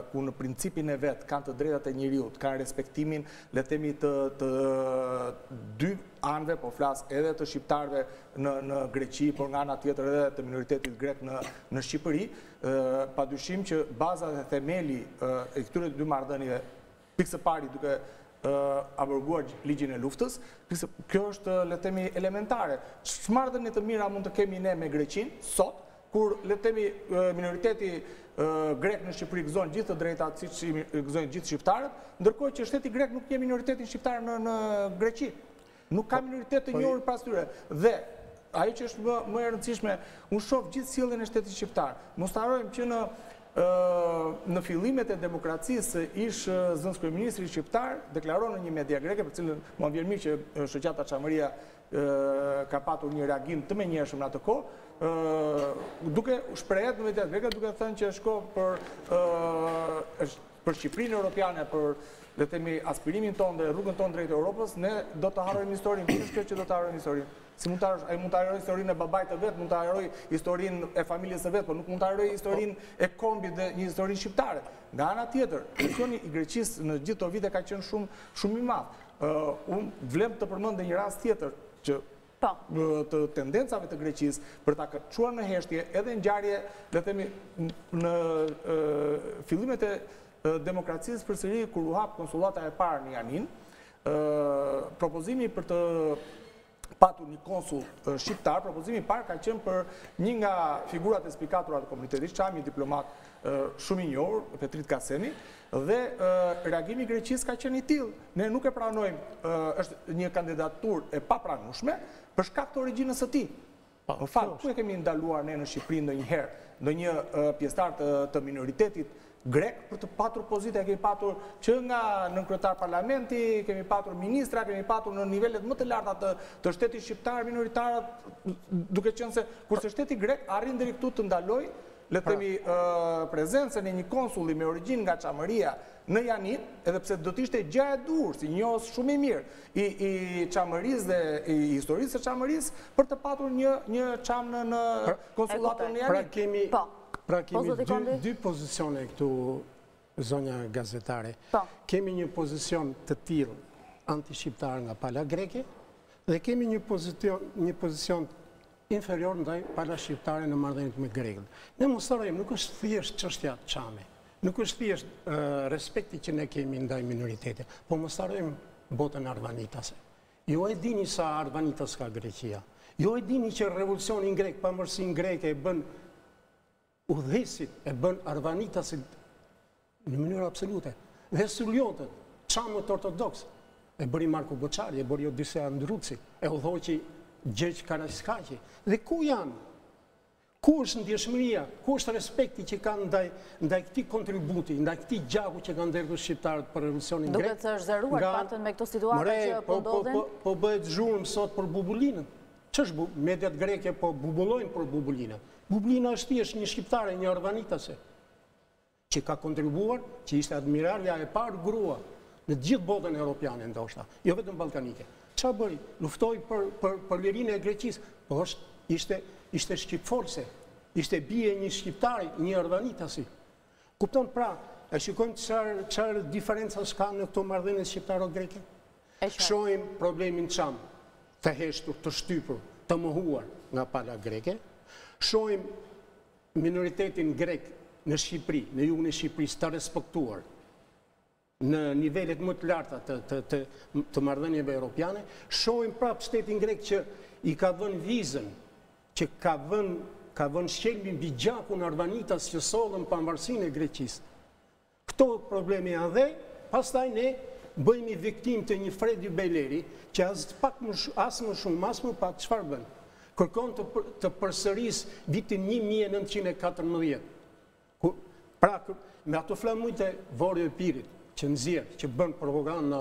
ku në principin e vetë kanë të drejtat e njeriut, kanë respektimin, le themi të dy anëve, po flas edhe të shqiptarëve në Greqi, por nga ana tjetër edhe të minoritetit grek në Shqipëri, padyshim që baza dhe themeli e këtyre dy marrëdhënieve, pikë së pari duke aborguar ligjin e luftës, kjo është, le themi, elementare. Marrëdhënie të mira mund të kemi ne me Greqin sot, kur, le themi, minoriteti grek në Shqipëri gëzon gjithë të drejtat siç i gëzojnë gjithë shqiptarët, ndërkohë që shteti grek nuk ka minoritetin shqiptar në Greqi. Nuk ka minoritet të njohur pas tyre. Dhe ajo që është më e rëndësishme, unë shoh gjithë sjelljen e shtetit shqiptar. Mos ta harrojmë që në fillimet e demokracisë ish zënës kryeministri shqiptar deklaron në një media greke, për cilën më vjen mirë që shoqata Çamëria ka patur një reagim të menjëhershëm në atë kohë, duke shprehet në media greke, duke thënë që shko për Shqipërinë europiane, për le të themi aspirimin tonë dhe rrugën tonë drejt Europës, ne do të harrojmë historinë. Kush është kjo që do të harrojmë historinë? Si mund të harroj historinë e babait të vet, mund të harroj historinë e familjes së vet, por nuk mund të harroj historinë e kombit dhe një historinë shqiptare. Nga ana tjetër, tensioni i Greqisë në gjithë këto vite ka qenë shumë i madh. Unë vlem të përmend një rast tjetër që të tendencave të Greqisë për ta çuar në heshtje edhe ngjarje, le të themi, në fillimet e demokracisë përsëri kur u hap konsullata e parë në Janin, propozimi për të patur një konsul shqiptar, propozimi i parë ka qenë për një nga figurat e spikatura të komunitetit Çami, diplomat shumë i njohur, Petrit Kaseni, dhe reagimi i Greqisë ka qenë i tillë. Ne nuk e pranojmë, është një kandidaturë e papranueshme për shkak të origjinës së tij. Në fakt, ku e kemi ndaluar ne në Shqipëri ndonjëherë ndonjë pjesëtar të minoritetit grek për të patur pozita, kemi patur që nga nënkryetar parlamenti, kemi patur ministra, kemi patur në nivelet më të larta të shtetit shqiptar minoritarët, duke qenë se kurse shteti grek arrin deri këtu të ndaloj, le të themi, prezencën e një konsulli me origjinë nga Çamëria në Janin, edhe pse do të ishte gjë e dur, si njohës shumë i mirë i Çamërisë dhe i historisë së Çamërisë, për të patur një çam në konsullatën në Janin. Pra kemi dy pozicione këtu, zonja gazetare. Kemi një pozicion të tillë anti-shqiptar nga pala greke dhe kemi një pozicion inferior ndaj pala shqiptare në marrëdhëniet me grekët. Ne mos harrojmë, nuk është thjesht çështja Çame, nuk është thjesht respekti që ne kemi ndaj minoritete, po mos harrojmë botën arvanitase. Jo e dini sa arvanitas ka Greqia. Jo e dini që revolucionin grek, pamërsinë greke e bën udhëheqësit, e bën arvanitasit në mënyrë absolute. Dhe suljonët, çamët ortodoks, e bëri Marko Boçari, e bëri Odisea Ndruci, e udhëhoqi Gjergj Karaskaqi. Dhe ku janë? Ku është ndjeshmëria? Ku është respekti që kanë ndaj këtij kontributi, ndaj këtij gjaku që kanë dhënë shqiptarët për revolucionin grek? Duket se është zëruar patën me këto situata që po ndodhen. Po bëhet zhurmë sot për bubulinën. Ç'është mediat greke po bubullojnë për bubulinën? Bubulina është thjesht një shqiptare, një arvanitase, që ka kontribuar, që ishte admiralja e parë grua në gjithë botën europiane ndoshta, jo vetëm ballkanike. Çfarë bëri? Luftoi për lirinë e Greqisë, po ishte shqipfolse, ishte bie një shqiptari, një arvanitasi. Kupton pra, e shikojmë çfarë diferencash ka në këto marrëdhënie shqiptaro-greke? Shohim problemin Çam, të heshtur, të shtypur, të mohuar nga pala greke. Shohim minoritetin grek në Shqipëri, në jugën e Shqipërisë të respektuar në nivelet më të larta të marrëdhënieve europiane. Shohim prapë shtetin grek që i ka vënë vizën, që ka vënë shkelbin mbi gjakun arvanitas që sollën pavarësinë e Greqisë. Këto probleme janë dhe pastaj ne bëhemi viktimë të një Fredi Beleri që as më shumë, as më pak çfarë bën? Kërkon të përsëris vitin 1914. Pra, me ato flamujt e Vorjo e Pirit, që nxjerr, që bën propagandë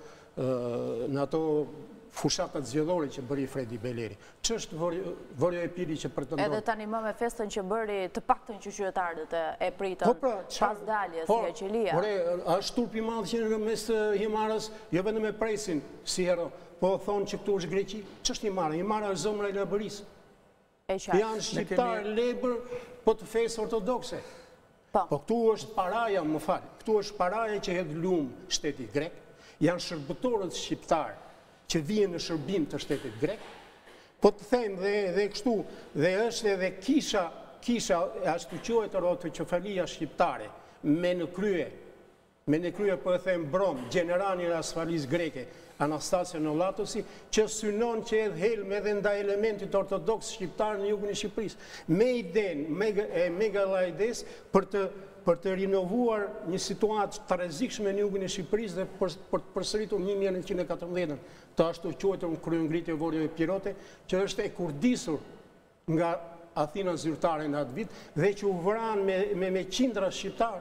në ato fushatat zgjedhore që bëri Fredi Beleri. Ç'është Vorjo e Pirit që pretendon? Edhe tani më me festën që bëri të paktën që qytetarët e pritën pas daljes nga Qelia. Është turp i madh që në mes Himarës, jo vetëm me presin si hero, po thonë që këtu është Greqi. Ç'është Himara? Himara është zemra e Labërisë. Janë shqiptar lebër, po të fesë ortodokse. Po këtu është paraja, më falë, këtu është paraja që hedhë lumë shtetit grek, janë shërbëtorët shqiptarë që vijen në shërbim të shtetit grek, po të them dhe kështu, dhe është edhe kisha ashtu quhet autoqefalia shqiptare, me në krye po e them brom, gjenerani e asfalis greke, Anastasia Nolatosi, që synon që edhe helm edhe nda elementit ortodoks shqiptar në jugun e Shqipërisë. Me idenë, me galajdes për të rinovuar një situatë të rrezikshme në jugun e Shqipërisë dhe për të përsëritur 1914 të ashtu quajtur në kryengritje Vorjeve Pirote, që është e kurdisur nga Athina zyrtare në atë vit dhe që u vran me qindra shqiptar.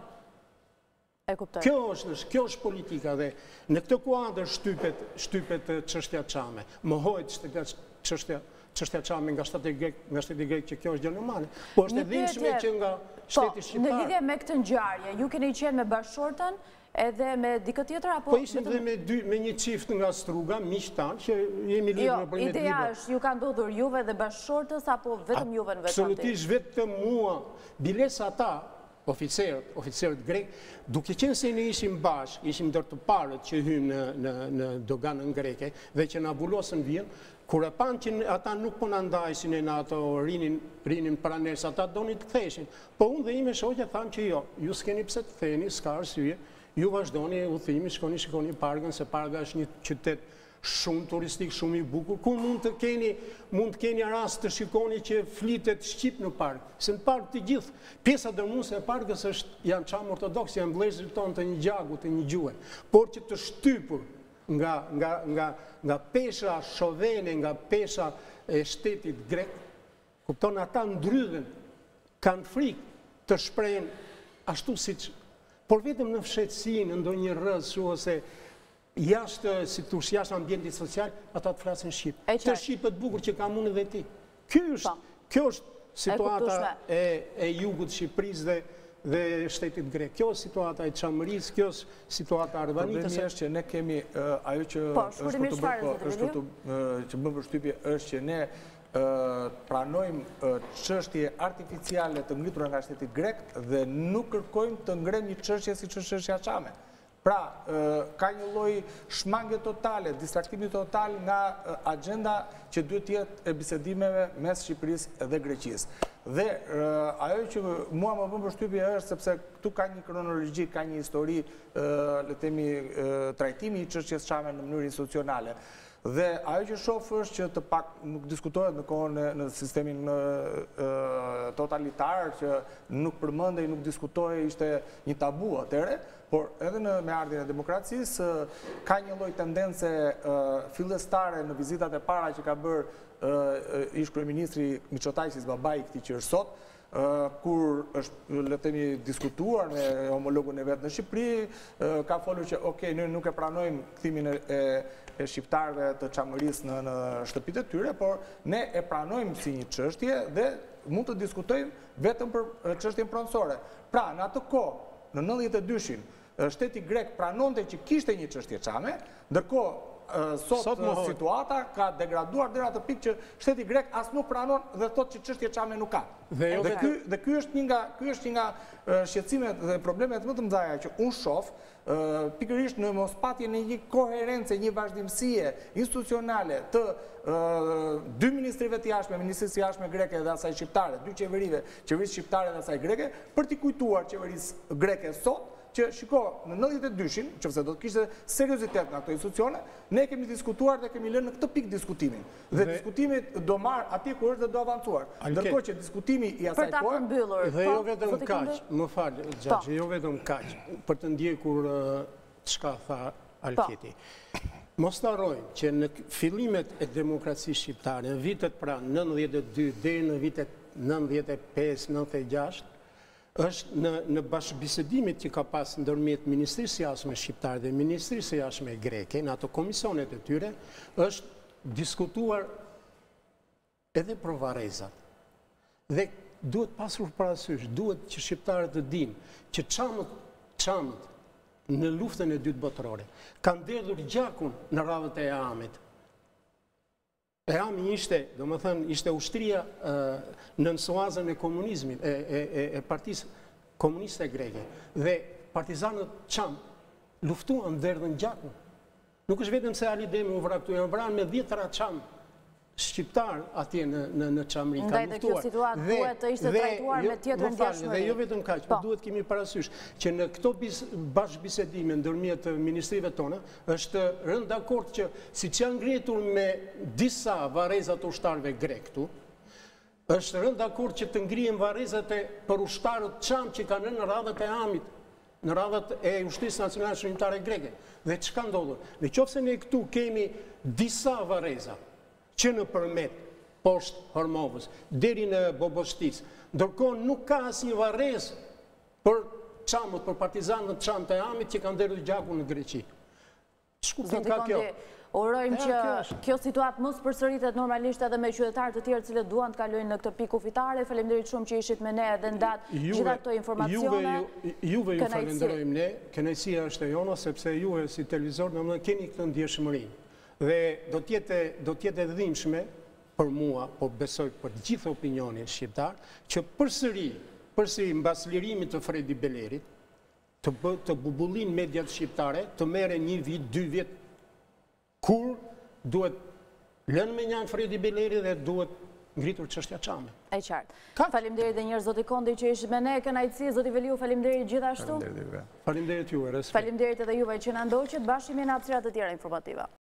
Kjo është politika dhe në këtë kuadër shtypet çështja Çame. Mohohet çështja Çame nga shteti grek që kjo është gjë normale. Po është e dhimbshme që nga shteti shqiptar. Në lidhje me këtë ngjarje, ju keni qenë me bashkëshortën edhe me dikë tjetër apo? Po ishim dhe me një çift nga Struga, miq tanë, që jemi lidhur në përmet ideja është ju ka ndodhur juve dhe bashkëshortës apo vetëm juve në veçantë? Absolutisht vetëm mua, bilesa ata oficerët grek, duke qenë se ne ishim bashkë, ishim ndër të parët që hymë në doganën greke dhe që na bulosën vijën, kur e panë që ata nuk po na ndajsin e në ato rinin pranes, ata doni të ktheshin. Po unë dhe ime shoqja thamë që jo, ju s'keni pse të theni, s'ka arsye, ju vazhdoni udhëtimin, shkoni Pargën, se Parga është një qytet shumë turistik, shumë i bukur, ku mund të keni rast të shikoni që flitet Shqip në Pargë. Se në Pargë të gjithë, pjesa dërmuese e Pargës janë Çam ortodoks, janë vëllezërit tonë të një gjaku, të një gjuhë. Por që të shtypur nga pesha shovene, nga pesha e shtetit grek, kupton ata ndrydhen, kanë frikë të shprehen ashtu siç, por vetëm në fshehtësi, në ndonjë rrëz ose jashtë ambientit social, ata të flasin Shqip. Të Shqipët bukur që ka mundë dhe ti. Kjo është situata e jugut Shqipërisë dhe shtetit grek. Kjo është situata e Çamërisë, kjo është situata e Arvanitës. Problemi është që ne kemi ajo që bën përshtypje është që ne pranojmë çështje artificiale të ngritura nga shteti grek dhe nuk kërkojmë të ngrejmë një çështje si çështja Çame. Pra, ka një lloj shmangje totale, distraktimi total nga agenda që duhet të jetë e bisedimeve mes Shqipërisë dhe Greqisë. Dhe ajo që mua më bën përshtypje është sepse këtu ka një kronologji, ka një histori, le të themi, trajtimi i çështjes Çame në mënyrë institucionale. Dhe ajo që shoh është që të pak nuk diskutohet në kohën në sistemin totalitar, që nuk përmendej, nuk diskutohej, ishte një tabu atëherë, por edhe me ardhin e demokracisë ka një lloj tendence fillestare në vizitat e para që ka bërë ish kryeministri Miçotakis, babai i këtij që është sot, kur është, le të themi, diskutuar me homologun e vet në Shqipëri, ka folur që ne nuk e pranojmë kthimin e shqiptarëve të Çamërisë në shtëpitë e tyre, por ne e pranojmë si një çështje dhe mund të diskutojmë vetëm për çështjen pronësore. Pra, në atë kohë, në 92-shin, shteti grek pranonte që kishte një çështje Çame, ndërkohë sot situata ka degraduar deri atë pikë që shteti grek as nuk pranon dhe thotë që çështja Çame nuk ka. Dhe ky është një nga shqetësimet dhe problemet më të mëdha që unë shoh pikërisht në mospatjen e një koherence, një vazhdimësie institucionale të dy ministrive të jashtme, ministrisë së jashtme greke dhe asaj shqiptare, dy qeverive, qeverisë shqiptare dhe asaj greke, për t'i kujtuar qeverisë greke sot që shiko, në 92-shin, qëfëse do të kishte seriozitet në ato institucione, ne kemi diskutuar dhe kemi lënë në këtë pikë diskutimin. Dhe diskutimi do marë ati ku është dhe do avancuar. Ndërkohë që diskutimi i asaj kohë... Dhe jo vetëm kaq, më falë, Gjaxhi, jo vetëm kaq, për të ndjekur çka tha Alketi. Mos të harrojmë që në fillimet e demokracisë shqiptare, në vitet pra 92 dhe në vitet 95-96, është në bashkëbisedimit që ka pas ndërmjet Ministrisë së Jashtme shqiptare dhe Ministrisë së Jashtme greke, në ato komisionet e tyre, është diskutuar edhe për varrezat. Dhe duhet pasur parasysh, duhet që shqiptarët të dinë që çamët në luftën e dytë botërore kanë derdhur gjakun në radhët e Eamit. Eami ishte, do më thënë, ishte ushtria në nënsuazën e komunizmit, e partisë komuniste greke dhe partizanët Çam luftuan derdhën gjakun. Nuk është vetëm se Ali Demi u vra këtu, janë vranë me 10 Çam shqiptar atje në Çamri. Ndaj të kjo situatë duhet të ishte trajtuar me tjetër ndjeshmëri. Dhe jo vetëm kaq, por duhet kemi parasysh që në këto bashkëbisedime ndërmjet ministrive tona është rënë dakord që siç janë ngritur me disa varreza të ushtarëve grek këtu, është rënë dakord që të ngrihen varrezat për ushtarët Çam që kanë në radhët e Amit, në radhët e Ushtrisë Nacionale Shërbimtare Greke. Dhe çka ndodhur? Nëse ne këtu kemi disa varreza që në përmet poshtë Hormovës, deri në Bobostic, ndërkohë nuk ka asnjë varrezë për Çamët, për partizanët Çam të Amit që kanë derdhur gjakun në Greqi. Ç'kupton ka kjo? Urojmë që kjo situatë mos përsëritet normalisht edhe me qytetarë të tjerë cilët duan të kalojnë në këtë pikë kufitare. Faleminderit shumë që ishit me ne edhe ndat gjitha këto informacione. Juve ju falenderojmë ne, kënaqësia është e jona sepse juve si televizor domethënë keni këtë ndjeshmërinë. Dhe do të jetë e dhimbshme për mua, po besoj për gjithë opinionin shqiptar, që përsëri mbas lirimit të Fredi Belerit, të bubullin mediat shqiptare, të merren 1 vit, 2 vjet, kur duhet lënë me njanë Fredi Beleri dhe duhet ngritur çështja Çame. E qartë. Faleminderit edhe një herë zoti Kondi që ishit me ne, kënaqësi, zoti Veliu, faleminderit gjithashtu. Faleminderit juve. Faleminderit edhe juve që na ndoqët, bashkë me hapësira të tjera informative.